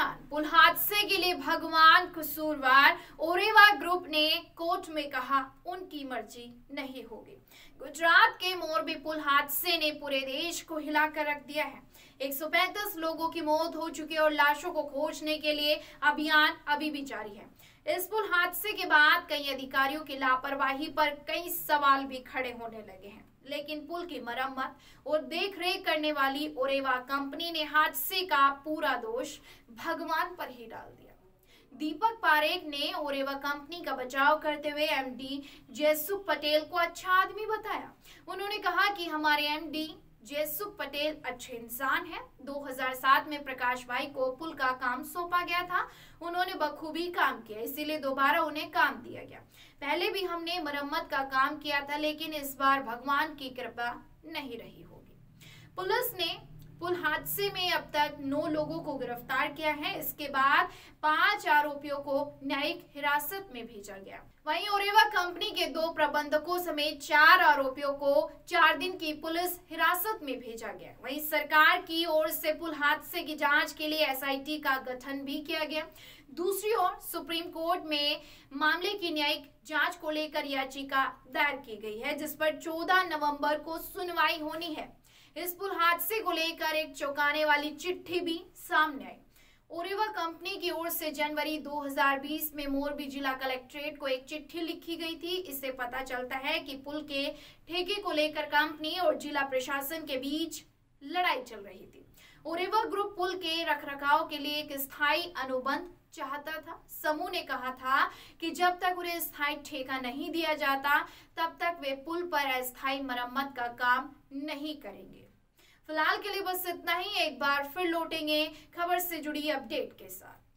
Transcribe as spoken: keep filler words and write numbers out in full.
बयान, पुल हादसे के लिए भगवान कसूरवार। ओरेवा ग्रुप ने कोर्ट में कहा उनकी मर्जी नहीं होगी। गुजरात के मोरबी पुल हादसे ने पूरे देश को हिलाकर रख दिया है। एक सौ पैंतीस लोगों की मौत हो चुकी है और लाशों को खोजने के लिए अभियान अभी भी जारी है। इस पुल हादसे के बाद कई अधिकारियों की लापरवाही पर कई सवाल भी खड़े होने लगे हैं, लेकिन पुल की मरम्मत और देखरेख करने वाली ओरेवा कंपनी ने हादसे का पूरा दोष भगवान पर ही डाल दिया। दीपक पारेख ने ओरेवा कंपनी का बचाव करते हुए एमडी जयसुख पटेल को अच्छा आदमी बताया। उन्होंने कहा कि हमारे एमडी जयसुख पटेल अच्छे इंसान हैं। दो हज़ार सात में प्रकाश भाई को पुल का काम सौंपा गया था, उन्होंने बखूबी काम किया, इसीलिए दोबारा उन्हें काम दिया गया। पहले भी हमने मरम्मत का काम किया था, लेकिन इस बार भगवान की कृपा नहीं रही होगी। पुलिस ने पुल हादसे में अब तक नौ लोगों को गिरफ्तार किया है। इसके बाद पांच आरोपियों को न्यायिक हिरासत में भेजा गया। वहीं ओरेवा कंपनी के दो प्रबंधकों समेत चार आरोपियों को चार दिन की पुलिस हिरासत में भेजा गया। वहीं सरकार की ओर से पुल हादसे की जांच के लिए एसआईटी का गठन भी किया गया। दूसरी ओर सुप्रीम कोर्ट में मामले की न्यायिक जांच को लेकर याचिका दायर की गई है, जिस पर चौदह नवंबर को सुनवाई होनी है। इस पुल हादसे को लेकर एक चौंकाने वाली चिट्ठी भी सामने आई। ओरेवा कंपनी की ओर से जनवरी दो हज़ार बीस में मोरबी जिला कलेक्ट्रेट को एक चिट्ठी लिखी गई थी। इससे पता चलता है कि पुल के ठेके को लेकर कंपनी और जिला प्रशासन के बीच लड़ाई चल रही थी। ओरेवा ग्रुप पुल के रखरखाव के लिए एक स्थायी अनुबंध चाहता था। समूह ने कहा था कि जब तक उन्हें स्थायी ठेका नहीं दिया जाता, तब तक वे पुल पर अस्थायी मरम्मत का काम नहीं करेंगे। फिलहाल के लिए बस इतना ही। एक बार फिर लौटेंगे खबर से जुड़ी अपडेट के साथ।